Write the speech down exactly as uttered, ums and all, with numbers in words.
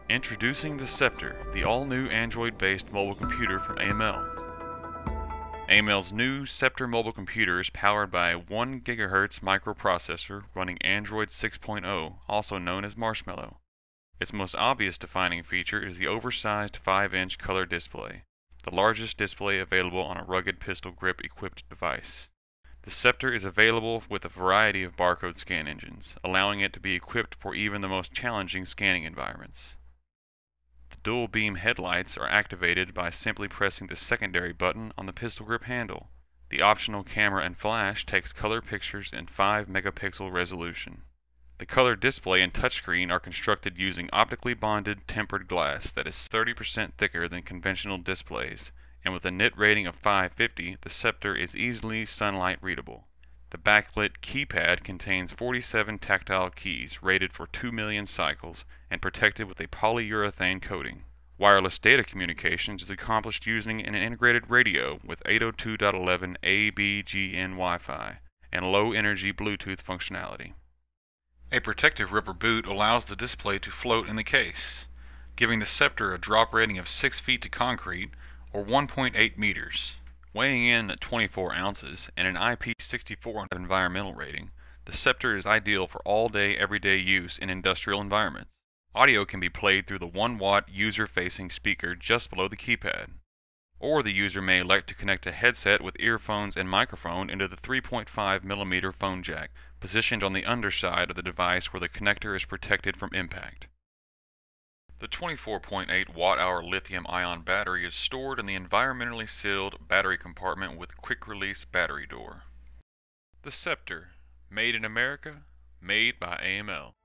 Introducing the Scepter, the all-new Android-based mobile computer from A M L. A M L's new Scepter mobile computer is powered by a one gigahertz microprocessor running Android six point oh, also known as Marshmallow. Its most obvious defining feature is the oversized five inch color display, the largest display available on a rugged pistol grip-equipped device. The Scepter is available with a variety of barcode scan engines, allowing it to be equipped for even the most challenging scanning environments. The dual beam headlights are activated by simply pressing the secondary button on the pistol grip handle. The optional camera and flash takes color pictures in five megapixel resolution. The color display and touchscreen are constructed using optically bonded tempered glass that is thirty percent thicker than conventional displays, and with a nit rating of five fifty, the Scepter is easily sunlight readable. The backlit keypad contains forty-seven tactile keys rated for two million cycles and protected with a polyurethane coating. Wireless data communications is accomplished using an integrated radio with eight oh two dot eleven A B G N Wi-Fi and low-energy Bluetooth functionality. A protective rubber boot allows the display to float in the case, giving the Scepter a drop rating of six feet to concrete, or one point eight meters. Weighing in at twenty-four ounces and an I P sixty-four environmental rating, the Scepter is ideal for all-day, everyday use in industrial environments. Audio can be played through the one watt user-facing speaker just below the keypad. Or the user may elect to connect a headset with earphones and microphone into the three point five millimeter phone jack, positioned on the underside of the device where the connector is protected from impact. The twenty-four point eight watt hour lithium-ion battery is stored in the environmentally sealed battery compartment with quick-release battery door. The Scepter, made in America, made by A M L.